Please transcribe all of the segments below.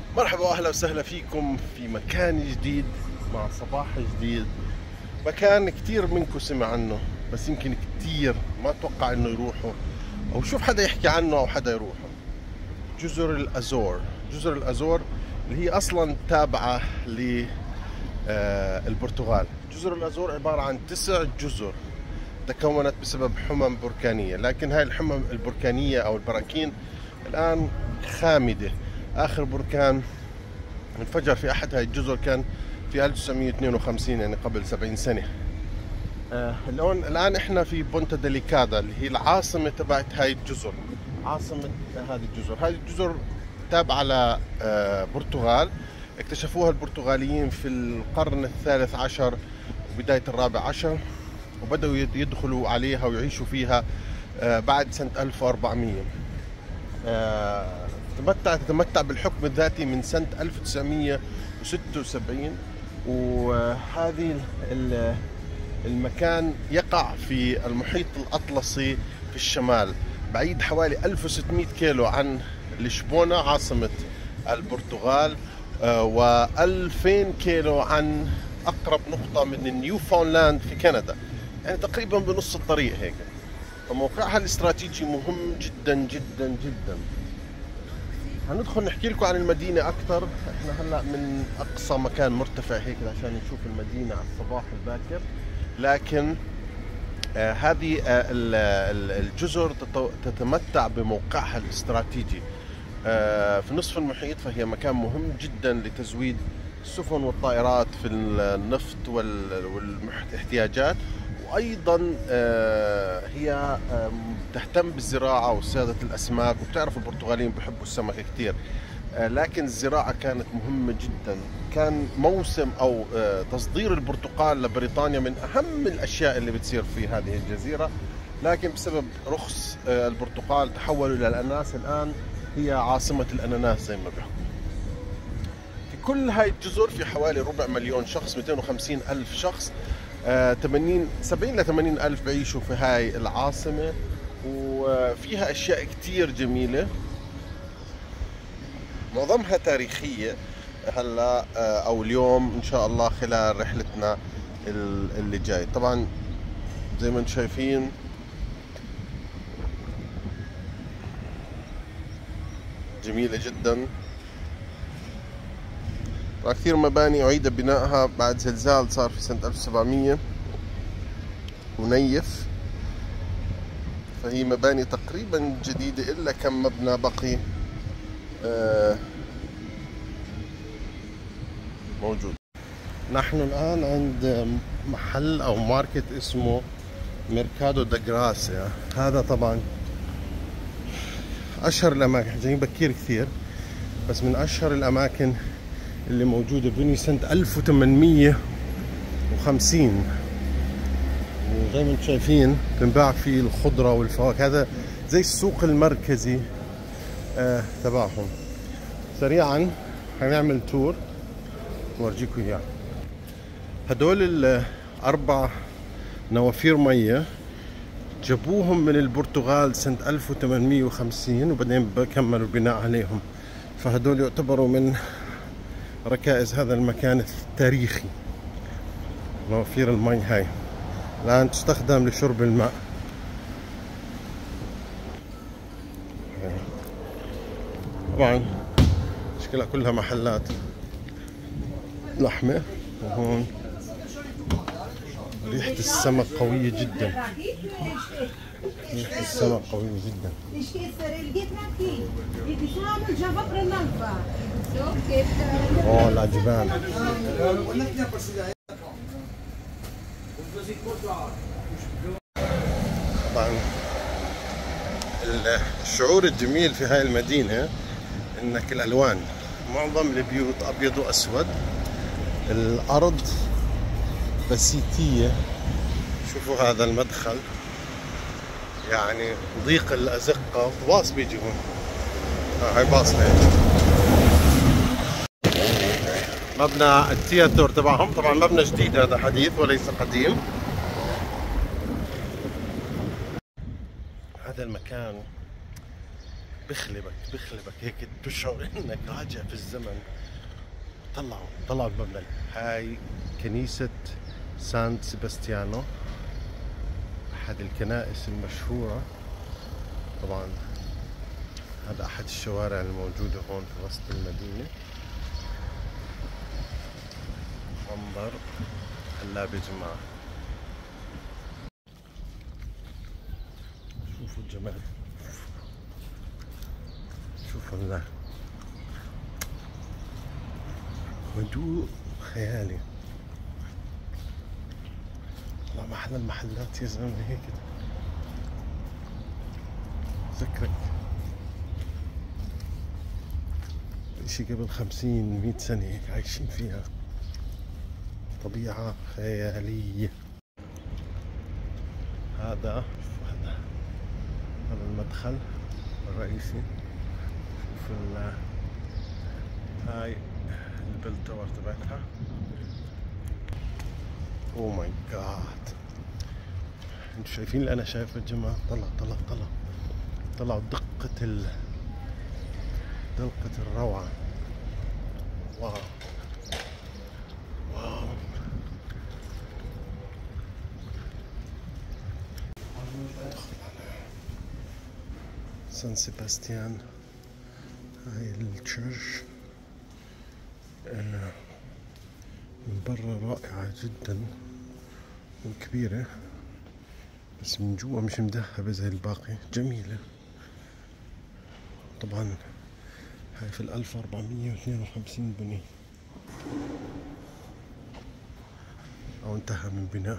مرحبا واهلا وسهلا فيكم في مكان جديد مع صباح جديد. مكان كتير منكم سمع عنه بس يمكن كتير ما توقع انه يروحوا او شوف حدا يحكي عنه او حدا يروحه. جزر الازور. جزر الازور اللي هي اصلا تابعة للبرتغال. جزر الازور عبارة عن 9 جزر تكونت بسبب حمم بركانية، لكن هاي الحمم البركانية او البراكين الان خامدة. اخر بركان انفجر في احد هاي الجزر كان في 1952، يعني قبل 70 سنة. الان احنا في بونتا ديليكادا اللي هي العاصمة تبعت هاي الجزر. عاصمة هذه الجزر. هذه الجزر تابعة لبرتغال، اكتشفوها البرتغاليين في القرن الثالث عشر وبداية الرابع عشر، وبدأوا يدخلوا عليها ويعيشوا فيها بعد سنة 1400. تتمتع بالحكم الذاتي من سنة 1976. وهذه المكان يقع في المحيط الأطلسي في الشمال، بعيد حوالي 1600 كيلو عن لشبونة عاصمة البرتغال، و2000 كيلو عن أقرب نقطة من نيوفاوندلاند في كندا، يعني تقريبا بنص الطريق هيك. فموقعها الاستراتيجي مهم جدا جدا جدا. هندخل نحكي لكم عن المدينة أكثر. احنا هلا من أقصى مكان مرتفع هيك عشان نشوف المدينة على الصباح الباكر. لكن هذه الجزر تتمتع بموقعها الاستراتيجي في نصف المحيط، فهي مكان مهم جدا لتزويد السفن والطائرات في النفط والاحتياجات، وايضا هي تهتم بالزراعه وصياده الاسماك، وبتعرف البرتغاليين بيحبوا السمك كثير. لكن الزراعه كانت مهمه جدا. كان موسم او تصدير البرتقال لبريطانيا من اهم الاشياء اللي بتصير في هذه الجزيره، لكن بسبب رخص البرتقال تحولوا الى الاناناس. الان هي عاصمه الاناناس زي ما بيحكوا. في كل هاي الجزر في حوالي 250,000 شخص، 250,000 شخص. 70 ل 80 ألف بعيشوا في هاي العاصمة، وفيها أشياء كتير جميلة معظمها تاريخية. هلا أو اليوم إن شاء الله خلال رحلتنا اللي جاي. طبعا زي ما انتم شايفين جميلة جدا. كثير مباني أعيد بنائها بعد زلزال صار في سنة 1700 ونيف، فهي مباني تقريبا جديدة إلا كم مبنى بقي موجود. نحن الآن عند محل أو ماركت اسمه ميركادو دا غراسيا. هذا طبعا أشهر الأماكن، جايين بكير كثير، بس من أشهر الأماكن اللي موجودة. بني سنة 1850، وزي ما انتم شايفين تنباع فيه الخضرة والفواكه. هذا زي السوق المركزي تبعهم. سريعا هنعمل تور نورجيكم اياه. هدول الأربع نوافير مية جابوهم من البرتغال سنة 1850 وبعدين كملوا البناء عليهم، فهدول يعتبروا من ركائز هذا المكان التاريخي. نوافير المي هاي الآن تستخدم لشرب الماء. طبعا شكلها كلها محلات لحمة. وهون ريحة السمك قوية جدا. ريحة السمك قوية جدا. اوه العجبان. طبعا الشعور الجميل في هاي المدينة انك الالوان، معظم البيوت ابيض واسود، الارض بسيطية. شوفوا هذا المدخل، يعني ضيق الازقة، باص بيجي هون. هاي باص هيك. مبنى التياتر تبعهم، طبعا مبنى جديد، هذا حديث وليس قديم. هذا المكان بخلبك هيك تشعر انك راجع في الزمن. طلعوا المبنى. هاي كنيسة سان سيباستيانو، أحد الكنائس المشهورة. طبعا هذا أحد الشوارع الموجودة هون في وسط المدينة. منظر خلاب يا جماعة. شوفوا الجمال، شوفوا هدوء خيالي. والله ما أحلى المحلات يا زلمة هيك. ذكرك شي قبل 50-100 سنة هيك عايشين فيها. طبيعة خيالية. هذا المدخل الرئيسي. شوف هاي البيل تاور تبعتها. اوه ماي جاد، انتوا شايفين اللي انا شايفه يا جماعة؟ طلعوا دقة الروعة. واو سان سيباستيان. هاي التشيرش من برا رائعة جدا وكبيرة، بس من جوا مش مذهبة زي الباقي. جميلة. طبعا هاي في 1452 بني أو انتهى من بناء.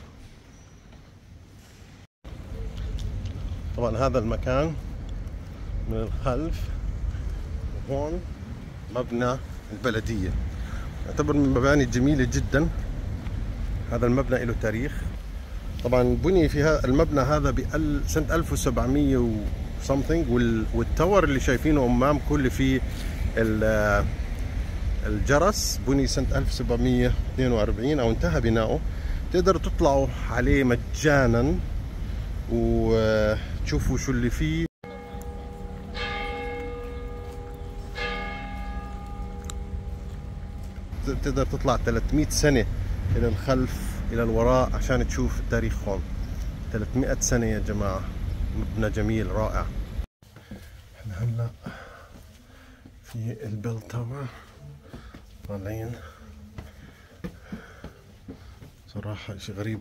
طبعا هذا المكان من الخلف. هون مبنى البلدية، يعتبر من المباني الجميلة جدا. هذا المبنى له تاريخ. طبعا بني في هذا المبنى هذا سنة 1700 وسمثينج. والتاور اللي شايفينه أمامكم اللي فيه الجرس بني سنة 1742 أو انتهى بناؤه. تقدروا تطلعوا عليه مجانا وتشوفوا شو اللي فيه. تقدر تطلع 300 سنة إلى الخلف إلى الوراء عشان تشوف التاريخ هون. 300 سنة يا جماعة. مبنى جميل رائع. احنا هلا في البيل تاور طالعين. صراحة شيء غريب.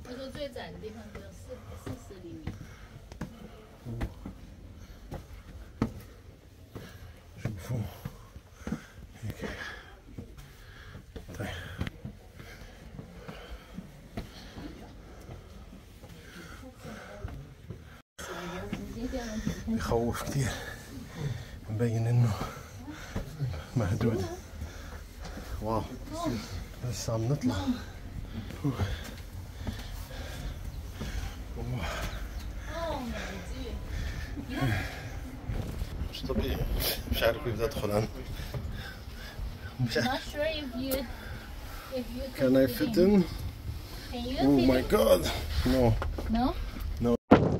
شوفوا هيك. طيب يخوف كثير، مبين انه مهدود. واو بس عم نطلع. مش طبيعي. مش عارف كيف بدي ادخل انا. مش عارف. Can I fit in? Oh my god. No. No? No.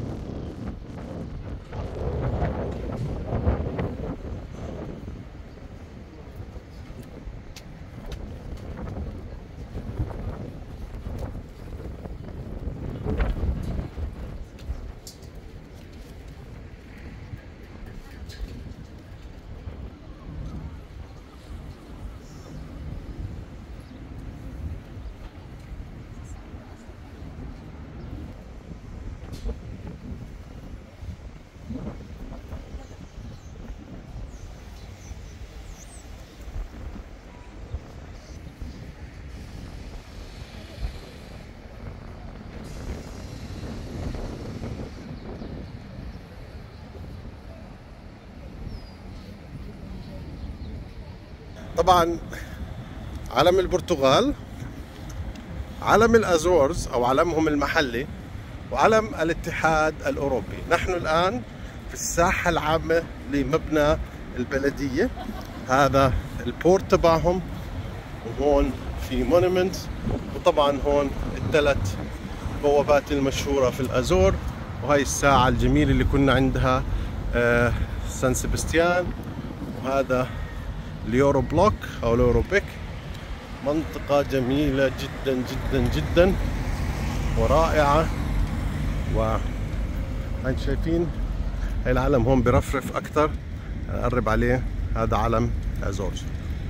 طبعا علم البرتغال، علم الأزورز أو علمهم المحلي، وعلم الاتحاد الأوروبي. نحن الآن في الساحة العامة لمبنى البلدية. هذا البورت تبعهم، وهون في مونيمنت، وطبعا هون الثلاث بوابات المشهورة في الأزور. وهي الساعة الجميلة اللي كنا عندها سان سيباستيان، وهذا اليورو بلوك أو اليوروبيك. منطقة جميلة جدا جدا جدا ورائعة. وهين شايفين هاي العلم هون برفرف أكثر، نقرب عليه، هذا علم الأزورز.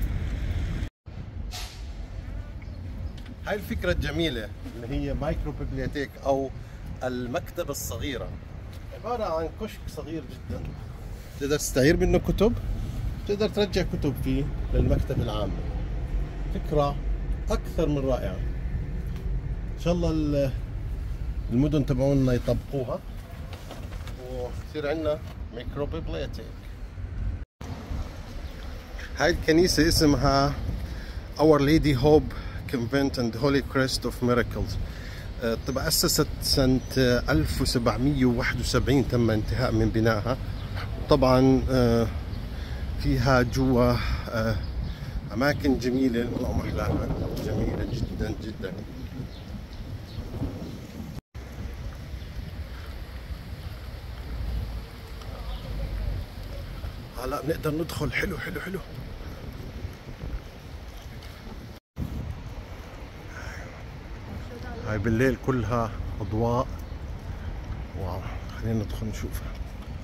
هاي الفكرة الجميلة اللي هي مايكرو بيبليوتيك أو المكتبة الصغيرة، عبارة عن كشك صغير جدا تقدر تستعير منه كتب، تقدر ترجع كتب فيه للمكتبة العامة. فكرة أكثر من رائعة. إن شاء الله المدن تبعونا يطبقوها ويصير عندنا مايكرو بيبليوتيك. هاي الكنيسة اسمها Our Lady Hope Convent and Holy Crest of Miracles. تأسست سنة 1771، تم انتهاء من بنائها. طبعا فيها جوا أماكن جميلة، اللهم أحلاها، جميلة جدا جدا. هلا بنقدر ندخل. حلو حلو حلو. هاي بالليل كلها أضواء. واو، خلينا ندخل نشوفها.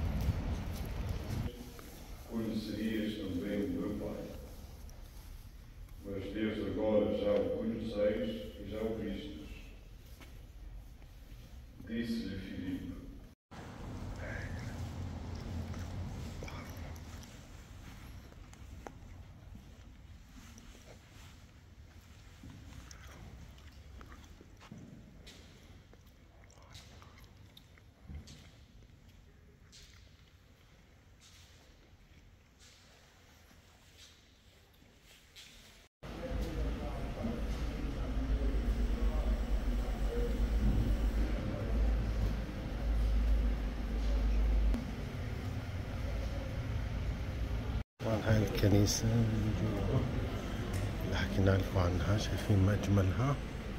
طبعا هاي الكنيسة اللي حكينا لكم عنها، شايفين ما أجملها.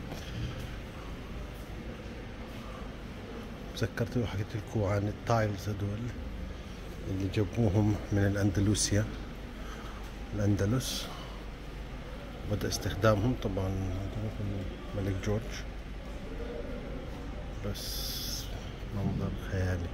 تذكرت وحكيت لكم عن التايلز هدول اللي جابوهم من الأندلسية، الأندلس، بدأ استخدامهم طبعا الملك جورج، بس منظر خيالي.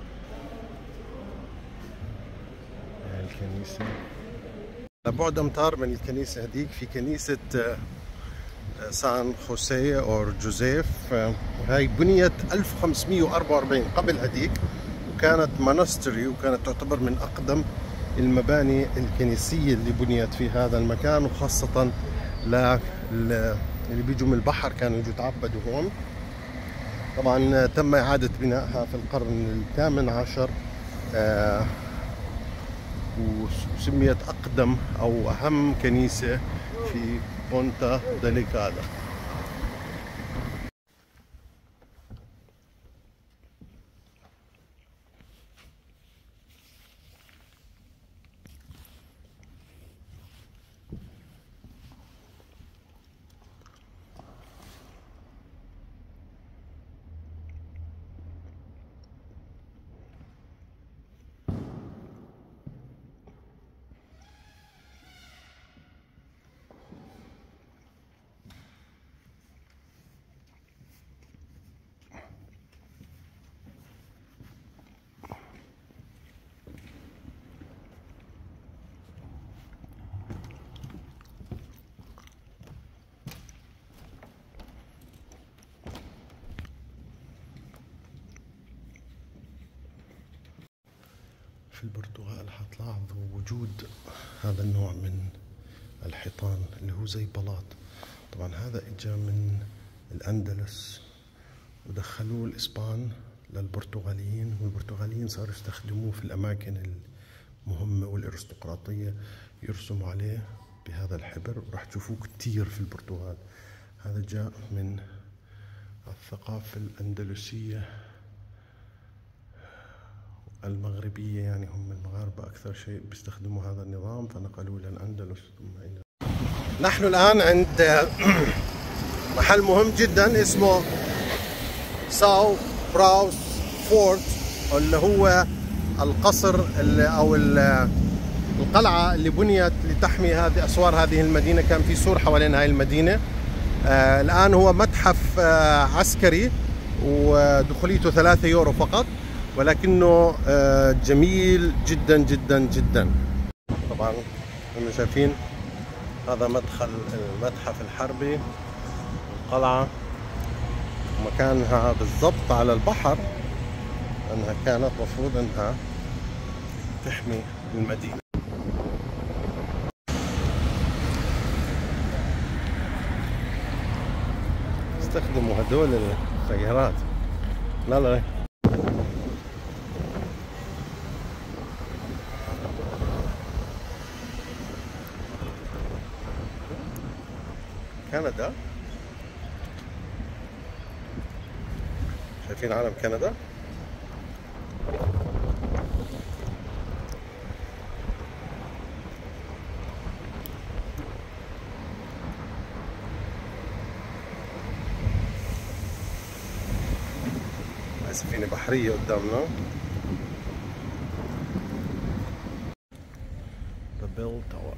هاي الكنيسة لبعد أمتار من الكنيسة هذيك في كنيسة سان خوسيه أو جوزيف، وهي بنيت 1544 قبل هذيك، وكانت مونستري، وكانت تعتبر من أقدم المباني الكنيسية اللي بنيت في هذا المكان، وخاصة اللي بيجوا من البحر كانوا يجوا يتعبدوا هون. طبعا تم إعادة بنائها في القرن الثامن عشر، وسميت أقدم أو أهم كنيسة في بونتا ديليكادا. في البرتغال حتلاحظوا وجود هذا النوع من الحيطان اللي هو زي بلاط. طبعا هذا اجى من الأندلس ودخلوه الإسبان للبرتغاليين، والبرتغاليين صاروا يستخدموه في الأماكن المهمة والأرستقراطية، يرسموا عليه بهذا الحبر، وراح تشوفوه كتير في البرتغال. هذا جاء من الثقافة الأندلسية المغربية، يعني هم المغاربة أكثر شيء بيستخدموا هذا النظام، فنقلوه للأندلس ثم إلى. نحن الآن عند محل مهم جدا اسمه ساو براوس فورت، اللي هو القصر أو القلعة اللي بنيت لتحمي هذه أسوار هذه المدينة. كان في سور حوالين هذه المدينة. الآن هو متحف عسكري ودخوليته 3 يورو فقط، ولكنه جميل جدا جدا جدا. طبعا هم شايفين هذا مدخل المتحف الحربي. القلعة مكانها بالضبط على البحر، أنها كانت مفروض أنها تحمي المدينة. استخدموا هدول السيارات. لا لا كندا، شايفين علم كندا؟ سفينة بحرية قدامنا. The Bell Tower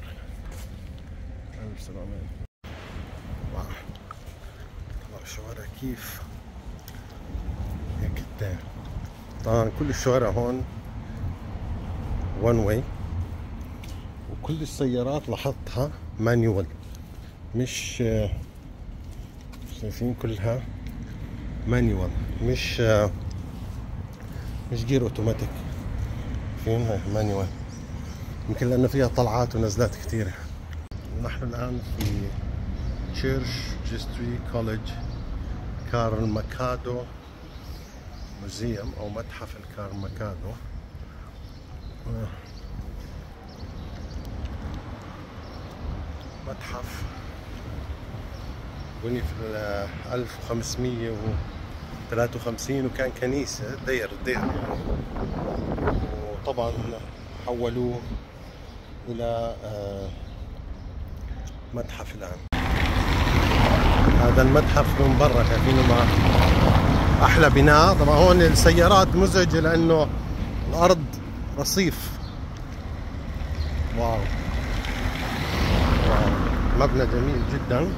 1700. واو، طلع الشوارع كيف هيك قدام. طبعا كل الشوارع هون one way، وكل السيارات لاحظتها مانيوال، مش شايفين كلها مانيوال، مش جير اوتوماتيك. فين مانيوال، يمكن لانه فيها طلعات ونزلات كثيره. نحن الان في تشيرش جيستري كوليج كارل ماكادو موزيوم او متحف الكارل ماكادو. متحف بني في 1553 وكان كنيسة دير وطبعا حولوه إلى متحف الآن. هذا المتحف من برا شايفينه مع أحلى بناء. طبعا هون السيارات مزعجة لأنه الأرض رصيف. واو مبنى جميل جدا.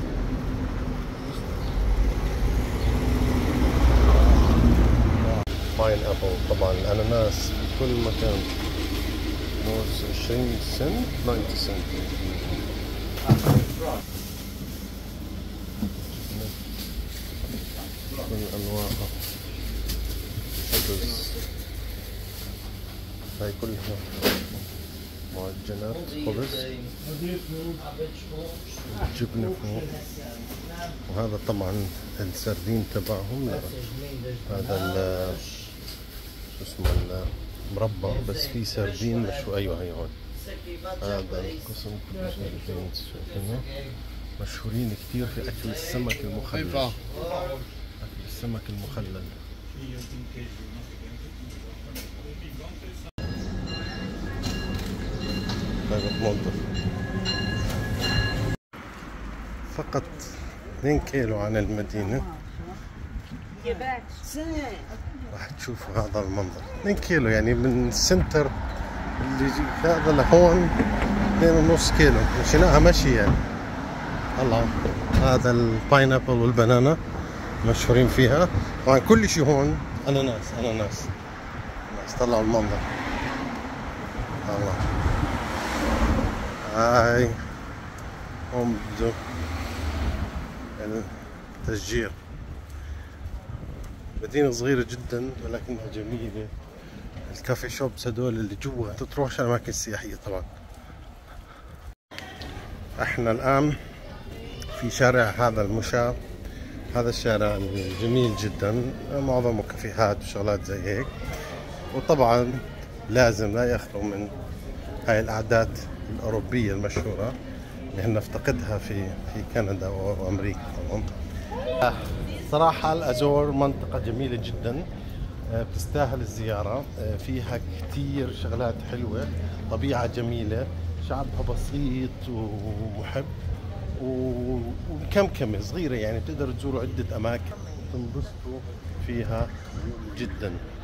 باين ابل، طبعا الاناناس في كل مكان. موز 20 سنت 90 سنت. كل انواعها. خبز هاي كلها معجنات خبز. جبنة فوق. وهذا طبعا السردين تبعهم. لا هذا شو اسمه المربى، بس في سردين مشوي. ايوه هي هون. هذا القسم كله سردين شايفينه. مشهورين كثير في اكل السمك المخلل. اكل السمك المخلل. هذا بمنطق فقط 2 كيلو عن المدينة. راح تشوفوا هذا المنظر. 2 كيلو يعني من السنتر اللي هذا لهون 2.5 كيلو، مشيناها مشي يعني. الله، هذا الباينابل والبنانا مشهورين فيها. طبعا كل شيء هون اناناس اناناس. طلعوا المنظر. الله، هاي هم بدو التشجير. مدينة صغيرة جدا ولكنها جميلة. الكافي شوبس هدول اللي جوا تروحش أماكن سياحية. طبعا احنا الآن في شارع هذا المشاة. هذا الشارع جميل جدا، معظمه كافيهات وشغلات زي هيك. وطبعا لازم لا يخلو من هاي الأعداد الأوروبية المشهورة اللي هن نفتقدها في كندا وأمريكا. طبعا صراحة الأزور منطقة جميلة جدا، بتستاهل الزيارة. فيها كتير شغلات حلوة، طبيعة جميلة، شعبها بسيط ومحب ومكمكمة صغيرة، يعني بتقدروا تزوروا عدة أماكن تنبسطوا فيها جدا.